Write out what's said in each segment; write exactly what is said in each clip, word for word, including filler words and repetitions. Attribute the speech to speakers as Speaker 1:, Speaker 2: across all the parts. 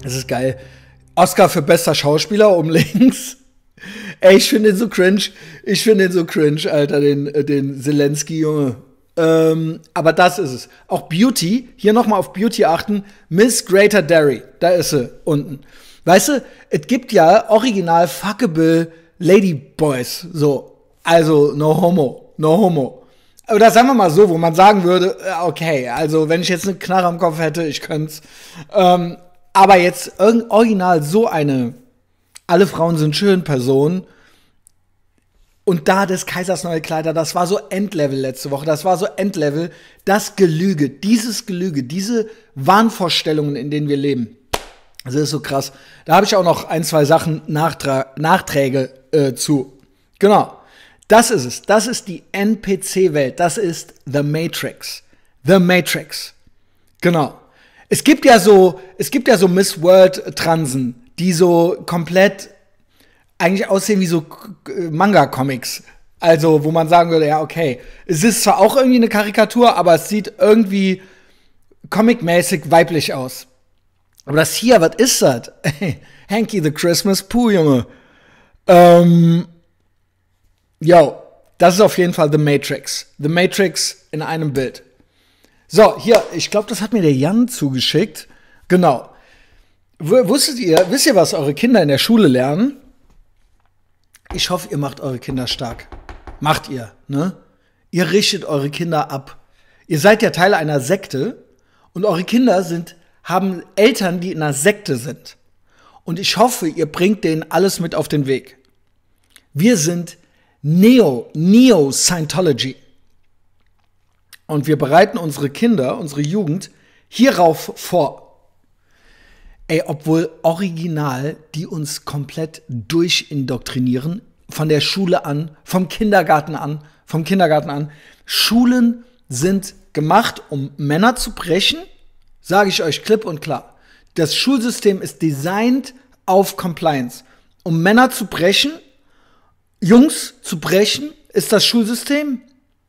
Speaker 1: Das ist geil. Oscar für bester Schauspieler um links. Ey, ich finde den so cringe. Ich finde den so cringe, Alter, den, den Zelensky, Junge. Ähm, aber das ist es. Auch Beauty, hier nochmal auf Beauty achten. Miss Greater Derry, da ist sie unten. Weißt du, es gibt ja original fuckable Ladyboys, so. Also, no homo, no homo. Oder sagen wir mal so, wo man sagen würde, okay, also wenn ich jetzt eine Knarre am Kopf hätte, ich könnte ähm, aber jetzt original so eine alle Frauen sind schön Person und da des Kaisers neue Kleider, das war so Endlevel letzte Woche, das war so Endlevel, das Gelüge, dieses Gelüge, diese Wahnvorstellungen, in denen wir leben. Das ist so krass. Da habe ich auch noch ein, zwei Sachen, Nachtra- Nachträge äh, zu. Genau. Das ist es. Das ist die N P C-Welt. Das ist The Matrix. The Matrix. Genau. Es gibt ja so, es gibt ja so Miss World-Transen, die so komplett eigentlich aussehen wie so Manga-Comics. Also, wo man sagen würde, ja, okay, es ist zwar auch irgendwie eine Karikatur, aber es sieht irgendwie comic-mäßig weiblich aus. Aber das hier, was ist das? Hanky the Christmas Pooh, Junge. Ähm, yo, das ist auf jeden Fall The Matrix. The Matrix in einem Bild. So, hier, ich glaube, das hat mir der Jan zugeschickt. Genau. W- wusstet ihr, wisst ihr, was eure Kinder in der Schule lernen? Ich hoffe, ihr macht eure Kinder stark. Macht ihr, ne? Ihr richtet eure Kinder ab. Ihr seid ja Teil einer Sekte und eure Kinder sind, haben Eltern, die in einer Sekte sind. Und ich hoffe, ihr bringt denen alles mit auf den Weg. Wir sind Neo, Neo-Scientology. Und wir bereiten unsere Kinder, unsere Jugend hierauf vor. Ey, obwohl original die uns komplett durchindoktrinieren, von der Schule an, vom Kindergarten an, vom Kindergarten an. Schulen sind gemacht, um Männer zu brechen, sage ich euch klipp und klar. Das Schulsystem ist designt auf Compliance. Um Männer zu brechen, Jungs zu brechen, ist das Schulsystem.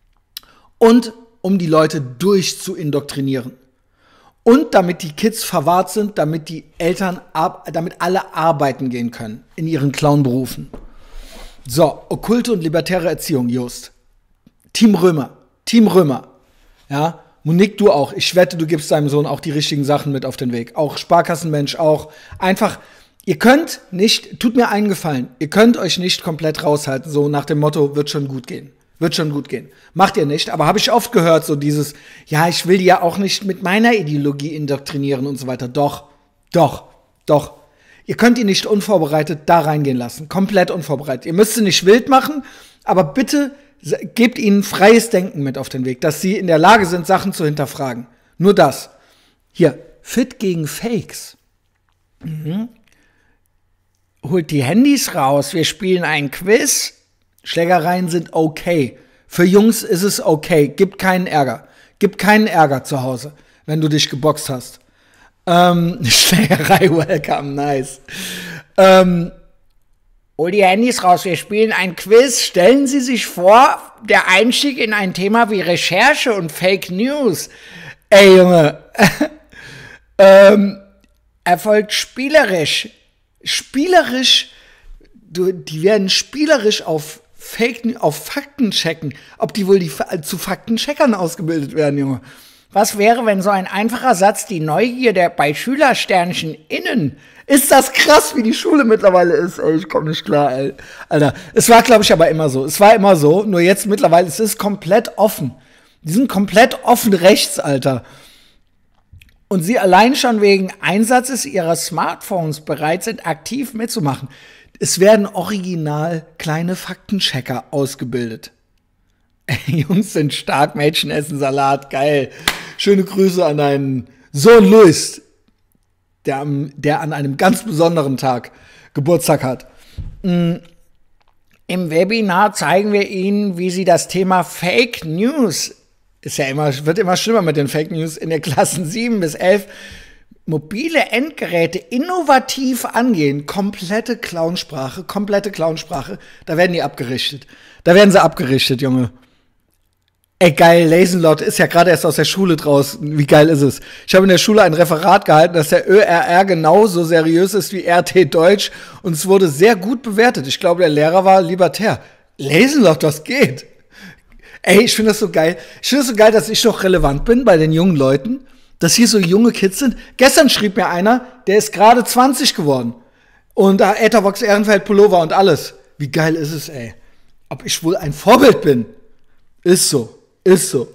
Speaker 1: Und um die Leute durchzuindoktrinieren. Und damit die Kids verwahrt sind, damit die Eltern, damit alle arbeiten gehen können in ihren Clown-Berufen. So, okkulte und libertäre Erziehung, Just. Team Römer, Team Römer. Ja, Monique, du auch. Ich wette, du gibst deinem Sohn auch die richtigen Sachen mit auf den Weg. Auch Sparkassenmensch, auch einfach, ihr könnt nicht, tut mir einen Gefallen, ihr könnt euch nicht komplett raushalten, so nach dem Motto, wird schon gut gehen. Wird schon gut gehen. Macht ihr nicht, aber habe ich oft gehört, so dieses, ja, ich will die ja auch nicht mit meiner Ideologie indoktrinieren und so weiter. Doch, doch, doch. Ihr könnt ihn nicht unvorbereitet da reingehen lassen. Komplett unvorbereitet. Ihr müsst sie nicht wild machen, aber bitte gebt ihnen freies Denken mit auf den Weg, dass sie in der Lage sind, Sachen zu hinterfragen. Nur das. Hier, Fit gegen Fakes. Mhm. Holt die Handys raus, wir spielen ein Quiz. Schlägereien sind okay. Für Jungs ist es okay. Gib keinen Ärger. Gib keinen Ärger zu Hause, wenn du dich geboxt hast. Ähm, Schlägerei, welcome, nice. Ähm, hol die Handys raus, wir spielen ein Quiz. Stellen Sie sich vor, der Einstieg in ein Thema wie Recherche und Fake News. Ey, Junge. ähm, erfolgt spielerisch. Spielerisch. Du, die werden spielerisch auf Fake, auf Fakten checken, ob die wohl die, zu Faktencheckern ausgebildet werden, Junge. Was wäre, wenn so ein einfacher Satz die Neugier der bei Schülersternchen innen? Ist das krass, wie die Schule mittlerweile ist? Ey, ich komm nicht klar, ey. Alter. Es war, glaube ich, aber immer so. Es war immer so, nur jetzt mittlerweile, es ist komplett offen. Die sind komplett offen rechts, Alter. Und sie allein schon wegen Einsatzes ihrer Smartphones bereit sind, aktiv mitzumachen. Es werden original kleine Faktenchecker ausgebildet. Jungs sind stark, Mädchen essen Salat, geil. Schöne Grüße an deinen Sohn Luis, der, am, der an einem ganz besonderen Tag Geburtstag hat. Im Webinar zeigen wir Ihnen, wie Sie das Thema Fake News, ist ja immer, wird immer schlimmer mit den Fake News, in der Klassen sieben bis elf mobile Endgeräte innovativ angehen. Komplette Clownsprache, komplette Clownsprache. Da werden die abgerichtet. Da werden sie abgerichtet, Junge. Ey, geil, Lasenlot ist ja gerade erst aus der Schule draußen. Wie geil ist es? Ich habe in der Schule ein Referat gehalten, dass der Ö R R genauso seriös ist wie R T Deutsch. Und es wurde sehr gut bewertet. Ich glaube, der Lehrer war libertär. Lasenlot, das geht. Ey, ich finde das so geil. Ich finde das so geil, dass ich noch relevant bin bei den jungen Leuten. Dass hier so junge Kids sind. Gestern schrieb mir einer, der ist gerade zwanzig geworden. Und da Etherbox Ehrenfeld Pullover und alles. Wie geil ist es, ey? Ob ich wohl ein Vorbild bin? Ist so. Ist so.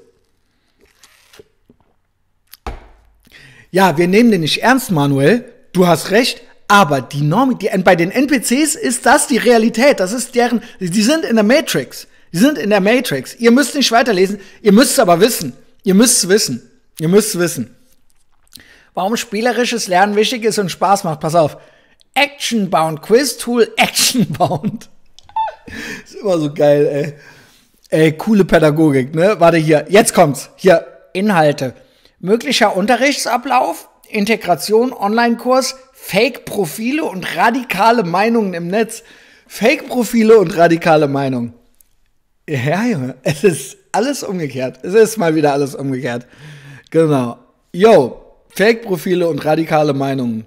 Speaker 1: Ja, wir nehmen den nicht ernst, Manuel. Du hast recht. Aber die Norm, die, bei den N P Cs ist das die Realität. Das ist deren, die sind in der Matrix. Die sind in der Matrix. Ihr müsst nicht weiterlesen. Ihr müsst es aber wissen. Ihr müsst es wissen. Ihr müsst es wissen. Warum spielerisches Lernen wichtig ist und Spaß macht. Pass auf. Actionbound. Quiz-Tool Actionbound. Ist immer so geil, ey. Ey, coole Pädagogik, ne? Warte hier, jetzt kommt's. Hier, Inhalte. Möglicher Unterrichtsablauf, Integration, Online-Kurs, Fake-Profile und radikale Meinungen im Netz. Fake-Profile und radikale Meinungen. Ja, Junge, es ist alles umgekehrt. Es ist mal wieder alles umgekehrt. Genau. Yo, Fake-Profile und radikale Meinungen.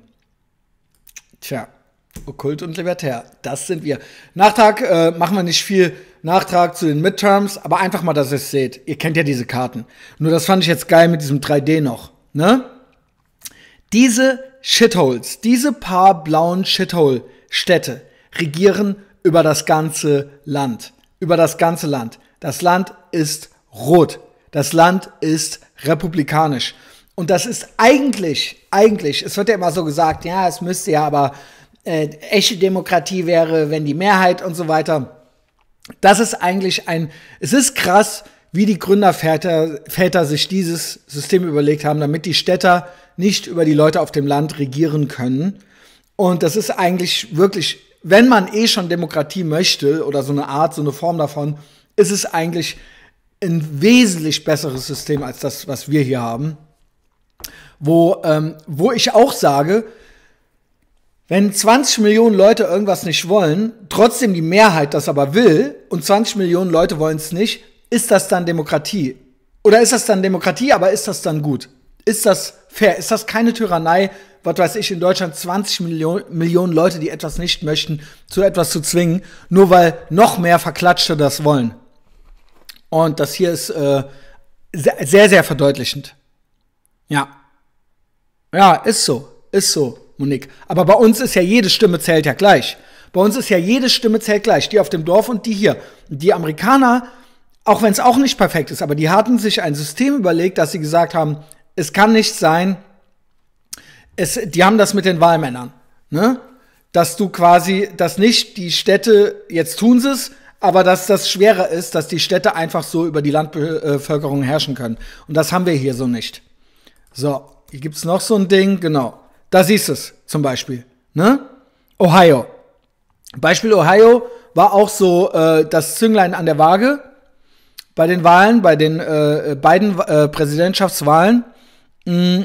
Speaker 1: Tja, okkult und libertär, das sind wir. Nachtrag, äh, machen wir nicht viel. Nachtrag zu den Midterms, aber einfach mal, dass ihr es seht. Ihr kennt ja diese Karten. Nur das fand ich jetzt geil mit diesem drei D noch, ne? Diese Shitholes, diese paar blauen Shithole-Städte regieren über das ganze Land. Über das ganze Land. Das Land ist rot. Das Land ist republikanisch. Und das ist eigentlich, eigentlich, es wird ja immer so gesagt, ja, es müsste ja aber äh, echte Demokratie wäre, wenn die Mehrheit und so weiter. Das ist eigentlich ein, es ist krass, wie die Gründerväter Väter sich dieses System überlegt haben, damit die Städter nicht über die Leute auf dem Land regieren können. Und das ist eigentlich wirklich, wenn man eh schon Demokratie möchte oder so eine Art, so eine Form davon, ist es eigentlich ein wesentlich besseres System als das, was wir hier haben. Wo, ähm, wo ich auch sage, wenn zwanzig Millionen Leute irgendwas nicht wollen, trotzdem die Mehrheit das aber will und zwanzig Millionen Leute wollen es nicht, ist das dann Demokratie? Oder ist das dann Demokratie, aber ist das dann gut? Ist das fair? Ist das keine Tyrannei, was weiß ich, in Deutschland zwanzig Millionen Leute, die etwas nicht möchten, zu etwas zu zwingen, nur weil noch mehr Verklatschte das wollen? Und das hier ist äh, sehr, sehr verdeutlichend. Ja. Ja, ist so. Ist so. Monique. Aber bei uns ist ja jede Stimme zählt ja gleich. Bei uns ist ja jede Stimme zählt gleich. Die auf dem Dorf und die hier. Die Amerikaner, auch wenn es auch nicht perfekt ist, aber die hatten sich ein System überlegt, dass sie gesagt haben, es kann nicht sein, es, die haben das mit den Wahlmännern, ne? Dass du quasi, dass nicht die Städte, jetzt tun sie es, aber dass das schwerer ist, dass die Städte einfach so über die Landbevölkerung herrschen können. Und das haben wir hier so nicht. So, hier gibt's noch so ein Ding, genau. Da siehst du es zum Beispiel, ne? Ohio. Beispiel Ohio war auch so äh, das Zünglein an der Waage bei den Wahlen, bei den äh, beiden äh, Präsidentschaftswahlen. Mm.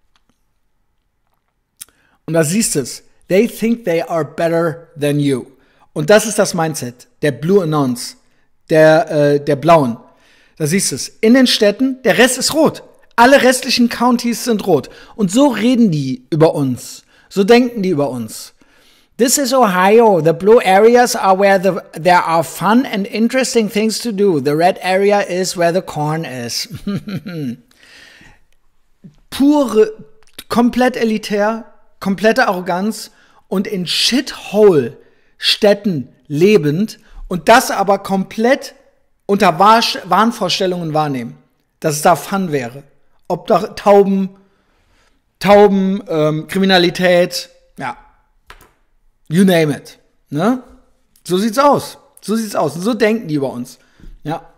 Speaker 1: Und da siehst du es. They think they are better than you. Und das ist das Mindset der Blue Announce, der, äh, der Blauen. Da siehst du es. In den Städten, der Rest ist rot. Alle restlichen Countys sind rot. Und so reden die über uns. So denken die über uns. This is Ohio. The blue areas are where the, there are fun and interesting things to do. The red area is where the corn is. Pure, komplett elitär, komplette Arroganz und in Shithole-Städten lebend und das aber komplett unter Wahnvorstellungen wahrnehmen, dass es da Fun wäre. Ob da Tauben, Tauben, ähm, Kriminalität, ja, you name it, ne? So sieht's aus, so sieht's aus und so denken die über uns, ja.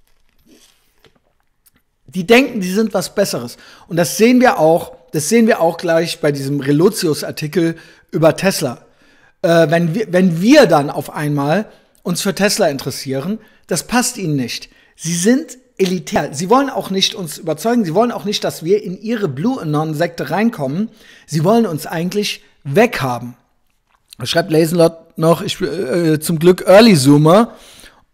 Speaker 1: Die denken, die sind was Besseres und das sehen wir auch, das sehen wir auch gleich bei diesem Relotius-Artikel über Tesla. Äh, wenn wir, wenn wir dann auf einmal uns für Tesla interessieren, das passt ihnen nicht. Sie sind elitär. Sie wollen auch nicht uns überzeugen. Sie wollen auch nicht, dass wir in ihre Blue Anon-Sekte reinkommen. Sie wollen uns eigentlich weghaben. Schreibt Lasenlot noch, ich bin äh, zum Glück Early Zoomer.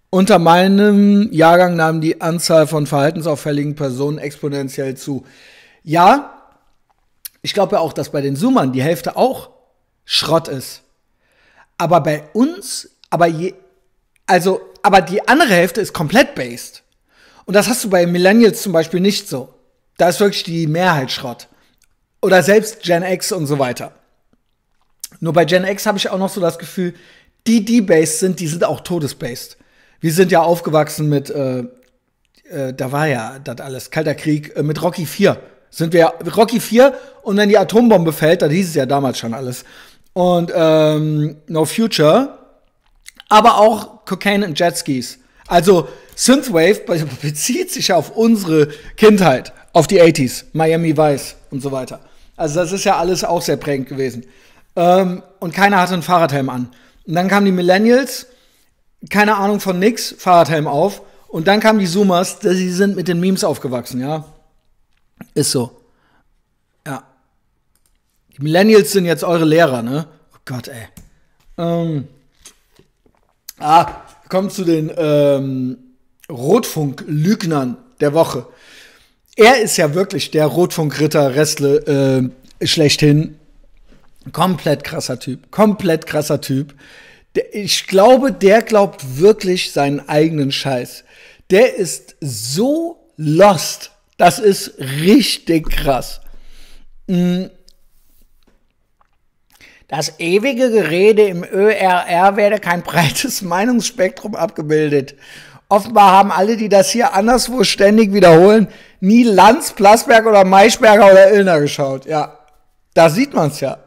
Speaker 1: Unter meinem Jahrgang nahm die Anzahl von verhaltensauffälligen Personen exponentiell zu. Ja, ich glaube ja auch, dass bei den Zoomern die Hälfte auch Schrott ist. Aber bei uns, aber je, also, aber die andere Hälfte ist komplett based. Und das hast du bei Millennials zum Beispiel nicht so. Da ist wirklich die Mehrheit Schrott. Oder selbst Gen X und so weiter. Nur bei Gen X habe ich auch noch so das Gefühl, die, die based sind, die sind auch todesbased. Wir sind ja aufgewachsen mit, äh, äh, da war ja das alles, Kalter Krieg, äh, mit Rocky vier. Sind wir Rocky vier und wenn die Atombombe fällt, dann hieß es ja damals schon alles. Und ähm, No Future, aber auch Cocaine und Jetskis. Also Synthwave bezieht sich ja auf unsere Kindheit, auf die achtziger, Miami Vice und so weiter. Also das ist ja alles auch sehr prägend gewesen. Ähm, und keiner hatte einen Fahrradhelm an. Und dann kamen die Millennials, keine Ahnung von nix, Fahrradhelm auf. Und dann kamen die Zoomers, die sind mit den Memes aufgewachsen, ja. Ist so. Ja. Die Millennials sind jetzt eure Lehrer, ne? Oh Gott, ey. Ähm. Ah, kommt zu den ähm, Rotfunk-Lügnern der Woche. Er ist ja wirklich der Rotfunkritter Restle äh, schlechthin. Komplett krasser Typ. Komplett krasser Typ. Der, ich glaube, der glaubt wirklich seinen eigenen Scheiß. Der ist so lost. Das ist richtig krass. Das ewige Gerede im Ö R R werde kein breites Meinungsspektrum abgebildet. Offenbar haben alle, die das hier anderswo ständig wiederholen, nie Lanz, Plasberg oder Maischberger oder Illner geschaut. Ja, da sieht man's ja.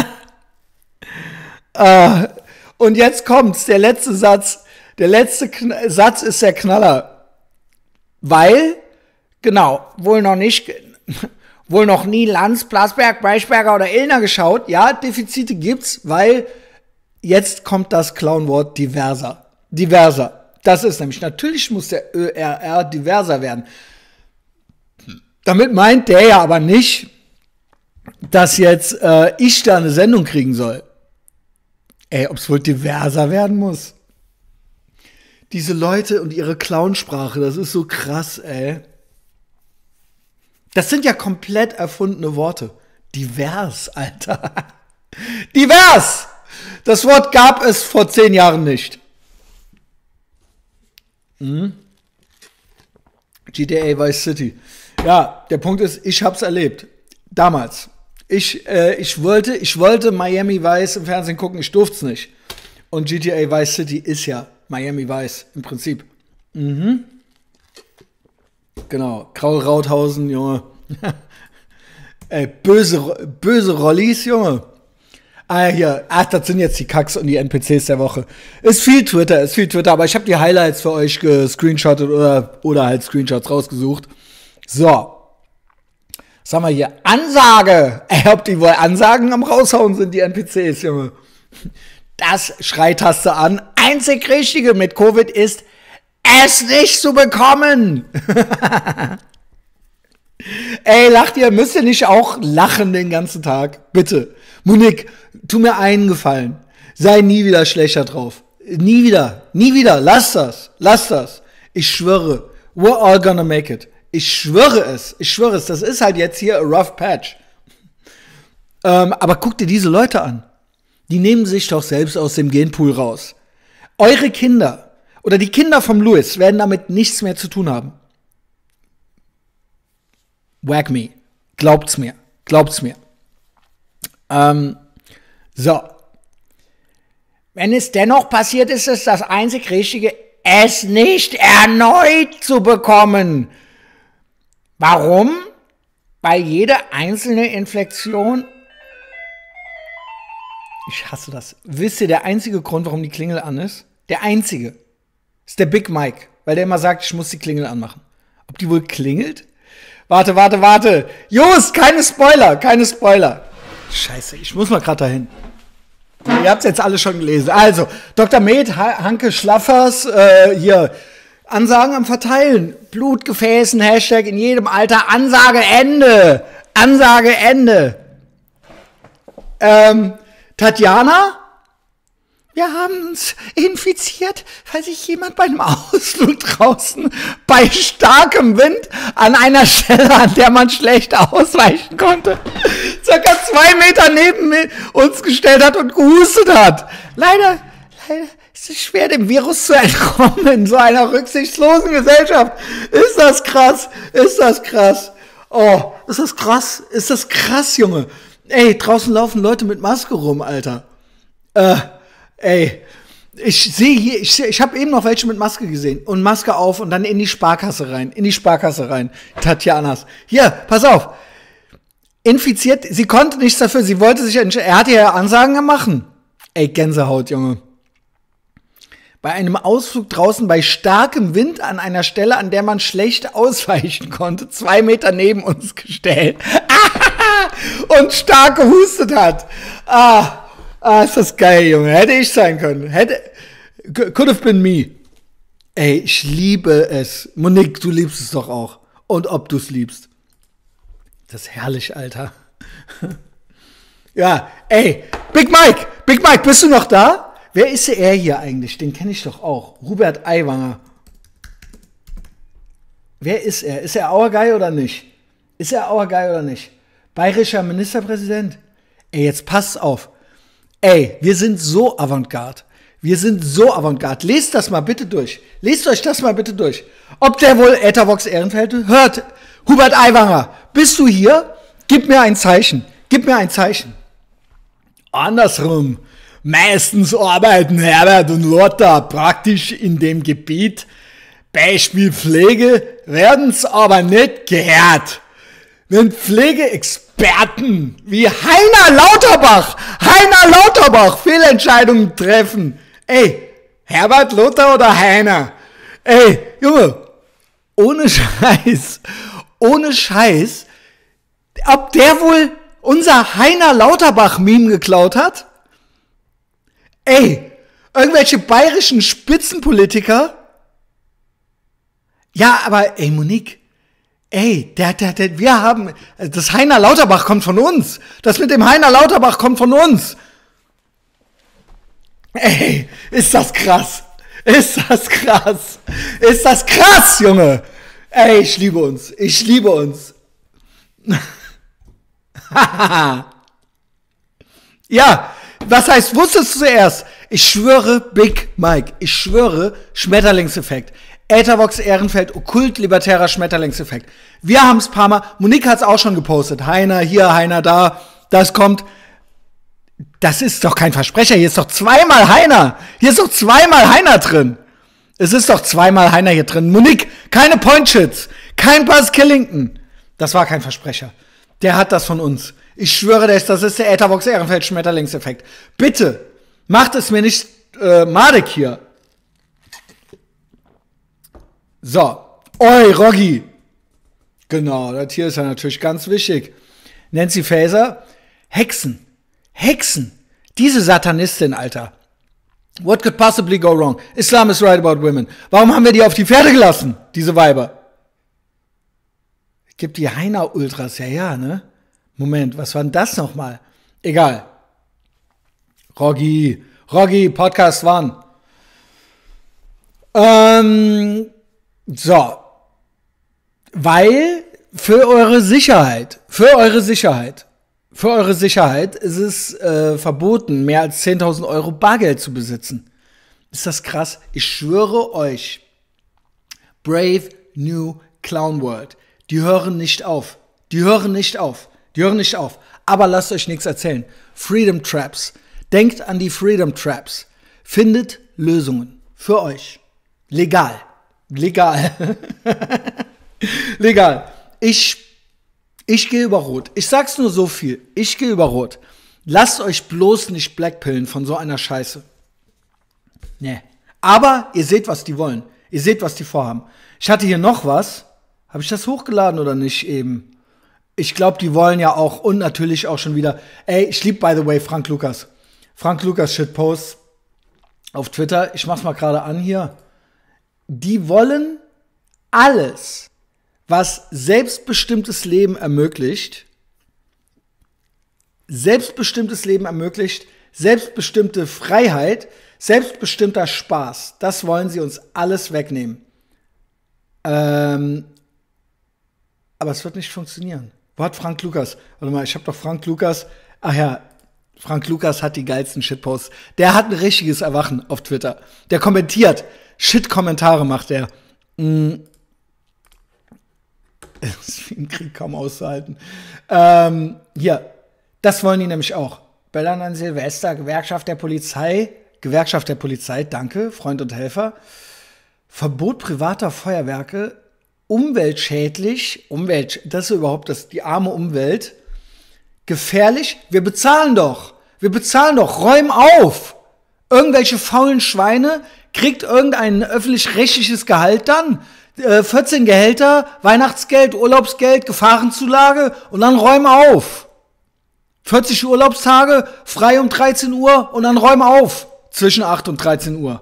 Speaker 1: äh, und jetzt kommt's, der letzte Satz. Der letzte Kn- Satz ist der Knaller. Weil, genau, wohl noch nicht, wohl noch nie Lanz, Plasberg, Maischberger oder Illner geschaut. Ja, Defizite gibt's, weil jetzt kommt das Clownwort diverser. Diverser. Das ist nämlich, natürlich muss der Ö R R diverser werden. Damit meint der ja aber nicht, dass jetzt äh, ich da eine Sendung kriegen soll. Ey, ob es wohl diverser werden muss? Diese Leute und ihre Clownsprache, das ist so krass, ey. Das sind ja komplett erfundene Worte. Divers, Alter. Divers! Das Wort gab es vor zehn Jahren nicht. Mhm. G T A Vice City. Ja, der Punkt ist, ich hab's erlebt. Damals. Ich, äh, ich, wollte, ich wollte Miami Vice im Fernsehen gucken, ich durfte es nicht. Und G T A Vice City ist ja Miami Vice im Prinzip. Mhm. Genau, Graue Rauthausen, Junge. Ey, böse, böse Rollis, Junge. Ah, hier, ach, das sind jetzt die Kacks und die N P Cs der Woche. Ist viel Twitter, ist viel Twitter, aber ich habe die Highlights für euch gescreenshottet oder, oder halt Screenshots rausgesucht. So. Was haben wir hier? Ansage! Ey, ob die wohl Ansagen am raushauen sind, die N P Cs, Junge. Das Schreitaste an. Einzig Richtige mit Covid ist, es nicht zu bekommen. Ey, lacht ihr? Müsst ihr nicht auch lachen den ganzen Tag? Bitte. Monique, tu mir einen Gefallen. Sei nie wieder schlechter drauf. Nie wieder. Nie wieder. Lass das. Lass das. Ich schwöre. We're all gonna make it. Ich schwöre es. Ich schwöre es. Das ist halt jetzt hier a rough patch. Ähm, aber guck dir diese Leute an. Die nehmen sich doch selbst aus dem Genpool raus. Eure Kinder oder die Kinder vom Louis werden damit nichts mehr zu tun haben. Whack me. Glaubt's mir. Glaubt's mir. Ähm, so. Wenn es dennoch passiert, ist es das einzig Richtige, es nicht erneut zu bekommen. Warum? Weil jede einzelne Infektion... Ich hasse das. Wisst ihr, der einzige Grund, warum die Klingel an ist? Der einzige. Ist der Big Mike. Weil der immer sagt, ich muss die Klingel anmachen. Ob die wohl klingelt? Warte, warte, warte. Just, keine Spoiler, keine Spoiler. Scheiße, ich muss mal gerade dahin. Ihr habt es jetzt alle schon gelesen. Also, Doktor Med, Hanke Schlaffers, äh, hier, Ansagen am Verteilen. Blutgefäßen, Hashtag in jedem Alter, Ansage Ende. Ansage Ende. Ähm, Tatjana? wir haben uns infiziert, weil sich jemand bei einem Ausflug draußen bei starkem Wind an einer Stelle, an der man schlecht ausweichen konnte, circa zwei Meter neben uns gestellt hat und gehustet hat. Leider, leider ist es schwer, dem Virus zu entkommen in so einer rücksichtslosen Gesellschaft. Ist das krass? Ist das krass? Oh, ist das krass? Ist das krass, Junge? Ey, draußen laufen Leute mit Maske rum, Alter. Äh, ey, ich sehe hier, ich, ich habe eben noch welche mit Maske gesehen. Und Maske auf und dann in die Sparkasse rein. In die Sparkasse rein. Tatjanas. Hier, pass auf. Infiziert, sie konnte nichts dafür. Sie wollte sich, er hatte ja Ansagen gemacht. Ey, Gänsehaut, Junge. Bei einem Ausflug draußen bei starkem Wind an einer Stelle, an der man schlecht ausweichen konnte, zwei Meter neben uns gestellt. Und stark gehustet hat. Ah, ah, ist das geil, Junge. Hätte ich sein können. Hätte, could have been me. Ey, ich liebe es. Monique, du liebst es doch auch. Und ob du es liebst. Das ist herrlich, Alter. Ja, ey, Big Mike, Big Mike, bist du noch da? Wer ist er hier eigentlich? Den kenne ich doch auch. Hubert Aiwanger. Wer ist er? Ist er Auergei oder nicht? Ist er Auergei oder nicht? Bayerischer Ministerpräsident? Ey, jetzt passt auf. Ey, wir sind so Avantgarde. Wir sind so Avantgarde. Lest das mal bitte durch. Lest euch das mal bitte durch. Ob der wohl Ethervox Ehrenfeld hört? Hubert Aiwanger, bist du hier? Gib mir ein Zeichen. Gib mir ein Zeichen. Andersrum. Meistens arbeiten Herbert und Lothar praktisch in dem Gebiet. Beispiel Pflege werden's aber nicht gehört. Wenn Pflegeexperten wie Heiner Lauterbach, Heiner Lauterbach Fehlentscheidungen treffen. Ey, Herbert, Lothar oder Heiner? Ey, Junge, ohne Scheiß, ohne Scheiß, ob der wohl unser Heiner Lauterbach-Meme geklaut hat? Ey, irgendwelche bayerischen Spitzenpolitiker? Ja, aber ey, Monique, ey, der, der, der, wir haben, das Heiner Lauterbach kommt von uns. Das mit dem Heiner Lauterbach kommt von uns. Ey, ist das krass. Ist das krass. Ist das krass, Junge. Ey, ich liebe uns. Ich liebe uns. Ja, was heißt, wusstest du zuerst? Ich schwöre, Big Mike, ich schwöre, Schmetterlingseffekt. Ethervox Ehrenfeld, okkult-libertärer Schmetterlingseffekt. Wir haben es ein paar Mal, Monique hat es auch schon gepostet. Heiner hier, Heiner da, das kommt. Das ist doch kein Versprecher, hier ist doch zweimal Heiner. Hier ist doch zweimal Heiner drin. Es ist doch zweimal Heiner hier drin. Monique, keine Pointshits, kein Buzz Killington. Das war kein Versprecher. Der hat das von uns. Ich schwöre, das, das ist der Ethervox Ehrenfeld Schmetterlingseffekt. Bitte, macht es mir nicht äh, madig hier. So, oi, Roggi. Genau, das hier ist ja natürlich ganz wichtig. Nancy Faeser, Hexen, Hexen, diese Satanistin, Alter. What could possibly go wrong? Islam is right about women. Warum haben wir die auf die Pferde gelassen, diese Weiber? Gibt die Heiner Ultras, ja, ja, ne? Moment, was war denn das nochmal? Egal. Roggi, Roggi, Podcast wann? Ähm, so. Weil für eure Sicherheit, für eure Sicherheit, für eure Sicherheit ist es äh, verboten, mehr als zehntausend Euro Bargeld zu besitzen. Ist das krass? Ich schwöre euch, Brave New Clown World, die hören nicht auf. Die hören nicht auf. Die hören nicht auf. Aber lasst euch nichts erzählen. Freedom Traps. Denkt an die Freedom Traps. Findet Lösungen für euch. Legal. Legal. Legal. Ich, ich gehe über Rot. Ich sag's nur so viel. Ich gehe über Rot. Lasst euch bloß nicht blackpillen von so einer Scheiße. Nee. Aber ihr seht, was die wollen. Ihr seht, was die vorhaben. Ich hatte hier noch was. Habe ich das hochgeladen oder nicht eben? Ich glaube, die wollen ja auch und natürlich auch schon wieder. Ey, ich liebe, by the way, Frank Lukas. Frank Lukas Shitpost auf Twitter. Ich mach's mal gerade an hier. Die wollen alles, was selbstbestimmtes Leben ermöglicht, selbstbestimmtes Leben ermöglicht, selbstbestimmte Freiheit, selbstbestimmter Spaß. Das wollen sie uns alles wegnehmen. Ähm, aber es wird nicht funktionieren. Wo hat Frank Lukas? Warte mal, ich habe doch Frank Lukas. Ach ja, Frank Lukas hat die geilsten Shitposts. Der hat ein richtiges Erwachen auf Twitter. Der kommentiert. Shit-Kommentare macht er. Mm. Das ist wie ein Krieg kaum auszuhalten. Ähm, hier, das wollen die nämlich auch. Böllern an Silvester, Gewerkschaft der Polizei. Gewerkschaft der Polizei, danke, Freund und Helfer. Verbot privater Feuerwerke, umweltschädlich, Umwelt, das ist überhaupt das, die arme Umwelt. Gefährlich, wir bezahlen doch, wir bezahlen doch, räum auf. Irgendwelche faulen Schweine, kriegt irgendein öffentlich-rechtliches Gehalt dann, äh, vierzehn Gehälter, Weihnachtsgeld, Urlaubsgeld, Gefahrenzulage und dann räum auf. vierzig Urlaubstage, frei um dreizehn Uhr und dann räum auf. Zwischen acht und dreizehn Uhr.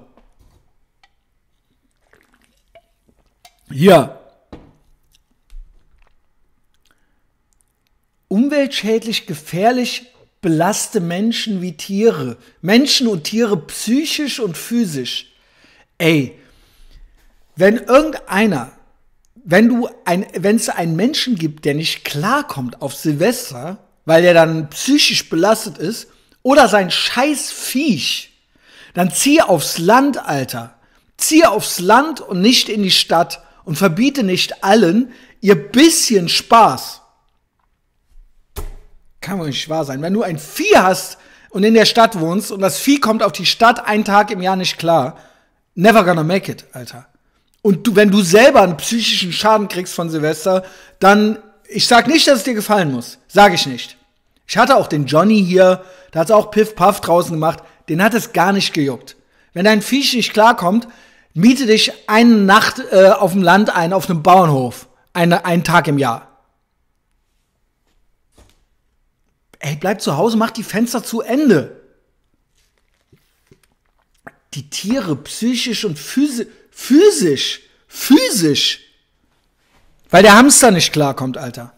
Speaker 1: Hier. Umweltschädlich, gefährlich, belaste Menschen wie Tiere. Menschen und Tiere psychisch und physisch. Ey, wenn irgendeiner, wenn du ein, wenn es einen Menschen gibt, der nicht klarkommt auf Silvester, weil der dann psychisch belastet ist, oder sein scheiß Viech, dann zieh aufs Land, Alter. Zieh aufs Land und nicht in die Stadt und verbiete nicht allen ihr bisschen Spaß. Kann wohl nicht wahr sein. Wenn du ein Vieh hast und in der Stadt wohnst und das Vieh kommt auf die Stadt einen Tag im Jahr nicht klar, never gonna make it, Alter. Und du, wenn du selber einen psychischen Schaden kriegst von Silvester, dann, ich sag nicht, dass es dir gefallen muss. Sag ich nicht. Ich hatte auch den Johnny hier, der hat auch Piff Puff draußen gemacht, den hat es gar nicht gejuckt. Wenn dein Viech nicht klarkommt, miete dich eine Nacht äh, auf dem Land ein, auf einem Bauernhof. Eine, einen Tag im Jahr. Ey, bleib zu Hause, mach die Fenster zu Ende. Die Tiere psychisch und physisch, physisch, physisch. Weil der Hamster nicht klarkommt, Alter.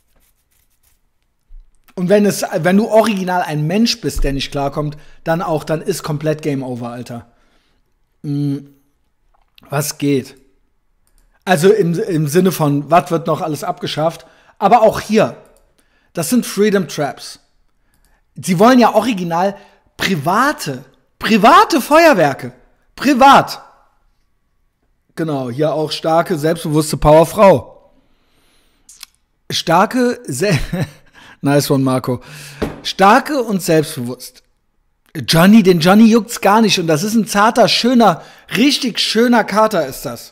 Speaker 1: Und wenn es, wenn du original ein Mensch bist, der nicht klarkommt, dann auch, dann ist komplett Game Over, Alter. Hm, was geht? Also im, im Sinne von, was wird noch alles abgeschafft? Aber auch hier, das sind Freedom Traps. Sie wollen ja original private, private Feuerwerke. Privat. Genau, hier auch starke, selbstbewusste Powerfrau. Starke, se nice one, Marco. Starke und selbstbewusst. Johnny, den Johnny juckt's gar nicht. Und das ist ein zarter, schöner, richtig schöner Kater ist das.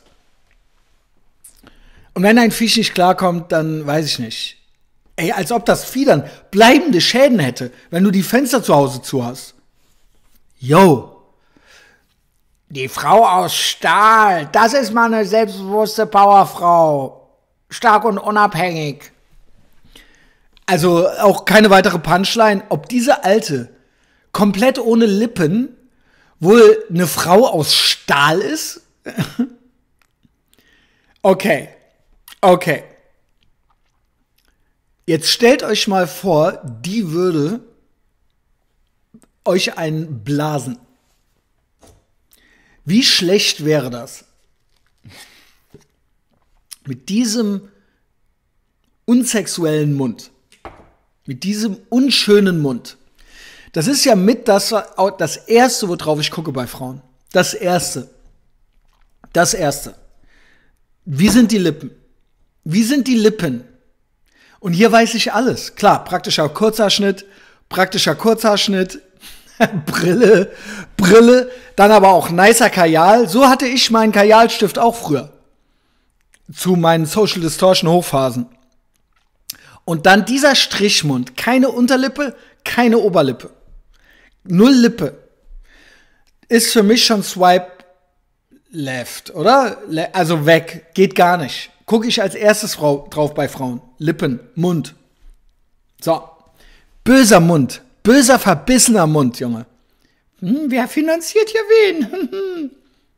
Speaker 1: Und wenn ein Viech nicht klarkommt, dann weiß ich nicht. Ey, als ob das Vieh dann bleibende Schäden hätte, wenn du die Fenster zu Hause zu hast. Yo. Die Frau aus Stahl, das ist mal eine selbstbewusste Powerfrau. Stark und unabhängig. Also auch keine weitere Punchline. Ob diese Alte komplett ohne Lippen wohl eine Frau aus Stahl ist? Okay. Okay. Jetzt stellt euch mal vor, die würde euch einen blasen. Wie schlecht wäre das? Mit diesem unsexuellen Mund. Mit diesem unschönen Mund. Das ist ja mit das, das Erste, worauf ich gucke bei Frauen. Das Erste. Das Erste. Wie sind die Lippen? Wie sind die Lippen? Und hier weiß ich alles. Klar, praktischer Kurzhaarschnitt, praktischer Kurzhaarschnitt, Brille, Brille, dann aber auch nicer Kajal. So hatte ich meinen Kajalstift auch früher. Zu meinen Social Distortion Hochphasen. Und dann dieser Strichmund. Keine Unterlippe, keine Oberlippe. Null Lippe. Ist für mich schon Swipe left, oder? Also weg. Geht gar nicht. Gucke ich als erstes Frau drauf bei Frauen. Lippen, Mund. So. Böser Mund. Böser, verbissener Mund, Junge. Hm, wer finanziert hier wen?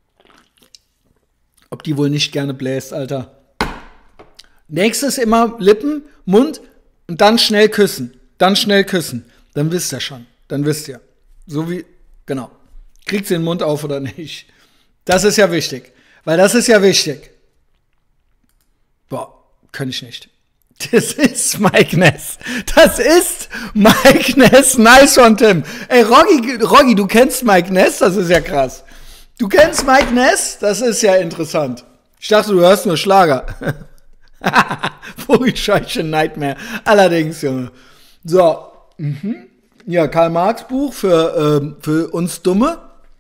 Speaker 1: Ob die wohl nicht gerne bläst, Alter. Nächstes immer Lippen, Mund und dann schnell küssen. Dann schnell küssen. Dann wisst ihr schon. Dann wisst ihr. So wie, genau. Kriegt sie den Mund auf oder nicht? Das ist ja wichtig. Weil das ist ja wichtig. Boah, könnte ich nicht. Das ist Mike Ness. Das ist Mike Ness. Nice one, Tim. Ey, Roggi, Roggi, du kennst Mike Ness? Das ist ja krass. Du kennst Mike Ness? Das ist ja interessant. Ich dachte, du hörst nur Schlager. Vogelscheuche Nightmare. Allerdings, Junge. So. Mhm. Ja, Karl Marx Buch für, ähm, für uns Dumme.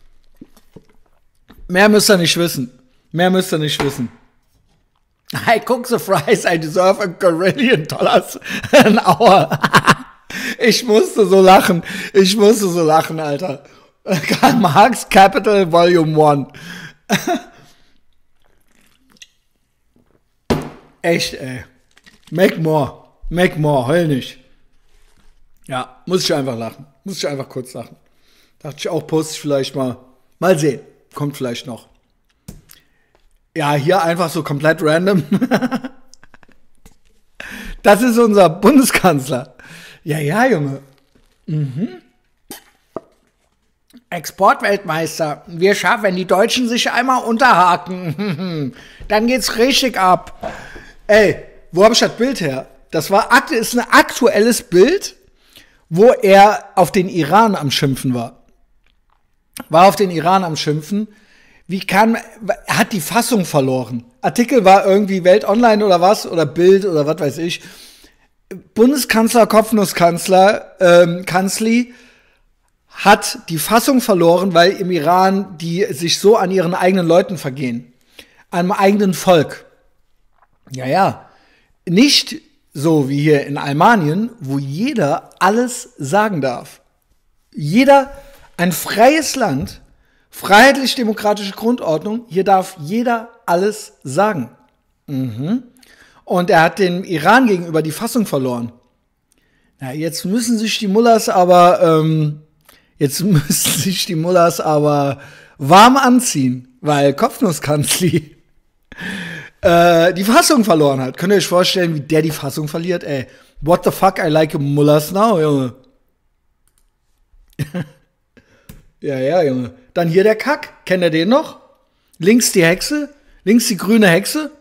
Speaker 1: Mehr müsst ihr nicht wissen. Mehr müsst ihr nicht wissen. I cook the fries, I deserve a Carillion dollars an hour. Ich musste so lachen. Ich musste so lachen, Alter. Karl Marx Capital Volume one. Echt, ey. Make more. Make more. Heul nicht. Ja, muss ich einfach lachen. Muss ich einfach kurz lachen. Dachte ich auch, poste ich vielleicht mal. Mal sehen. Kommt vielleicht noch. Ja, hier einfach so komplett random. Das ist unser Bundeskanzler. Ja, ja, Junge. Mhm. Exportweltmeister. Wir schaffen, wenn die Deutschen sich einmal unterhaken, dann geht's richtig ab. Ey, wo habe ich das Bild her? Das war ist ein aktuelles Bild, wo er auf den Iran am Schimpfen war. War auf den Iran am Schimpfen. Wie kann, er hat die Fassung verloren. Artikel war irgendwie Welt Online oder was, oder Bild oder was weiß ich. Bundeskanzler, Kopfnusskanzler, ähm, Kanzli hat die Fassung verloren, weil im Iran die sich so an ihren eigenen Leuten vergehen. Am eigenen Volk. Ja, ja. Nicht so wie hier in Albanien, wo jeder alles sagen darf. Jeder, ein freies Land, freiheitlich-demokratische Grundordnung, hier darf jeder alles sagen. Mhm. Und er hat dem Iran gegenüber die Fassung verloren. Na, jetzt müssen sich die Mullahs aber, ähm, jetzt müssen sich die Mullahs aber warm anziehen, weil Kopfnusskanzli äh, die Fassung verloren hat. Könnt ihr euch vorstellen, wie der die Fassung verliert? Ey, what the fuck, I like Mullahs now, Junge. Ja, ja, Junge. Dann hier der Kack. Kennt ihr den noch? Links die Hexe. Links die grüne Hexe.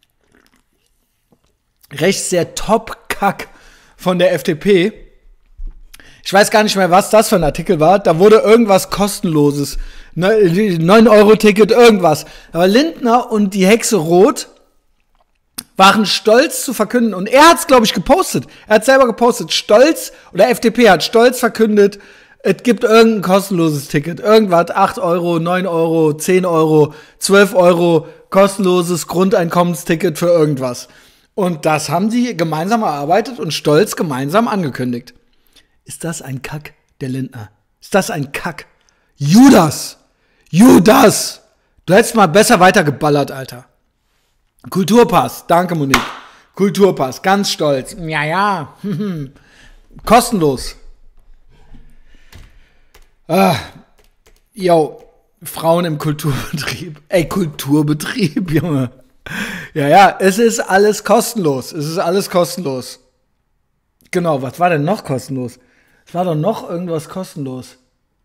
Speaker 1: Rechts der Top-Kack von der F D P. Ich weiß gar nicht mehr, was das für ein Artikel war. Da wurde irgendwas Kostenloses. neun Euro Ticket, irgendwas. Aber Lindner und die Hexe Rot waren stolz zu verkünden. Und er hat es, glaube ich, gepostet. Er hat selber gepostet. Stolz, oder F D P hat stolz verkündet, es gibt irgendein kostenloses Ticket. Irgendwas, acht Euro, neun Euro, zehn Euro, zwölf Euro, kostenloses Grundeinkommensticket für irgendwas. Und das haben sie gemeinsam erarbeitet und stolz gemeinsam angekündigt. Ist das ein Kack, der Lindner? Ist das ein Kack? Judas! Judas! Du hättest mal besser weitergeballert, Alter. Kulturpass, danke Monique. Kulturpass, ganz stolz. Ja, ja. Kostenlos. Ah, yo, Frauen im Kulturbetrieb. Ey, Kulturbetrieb, Junge. Ja, ja, es ist alles kostenlos. Es ist alles kostenlos. Genau, was war denn noch kostenlos? Es war doch noch irgendwas kostenlos.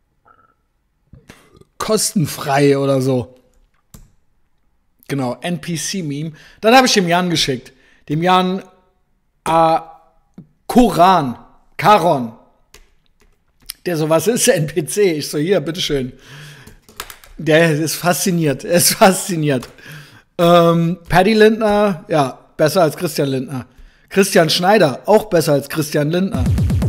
Speaker 1: Kostenfrei oder so. Genau, N P C-Meme. Dann habe ich dem Jan geschickt. Dem Jan äh, Koran. Karon. Der so, was ist N P C? Ich so, hier, bitteschön. Der ist fasziniert. Er ist fasziniert. Ähm, Paddy Lindner, ja, besser als Christian Lindner. Christian Schneider, auch besser als Christian Lindner.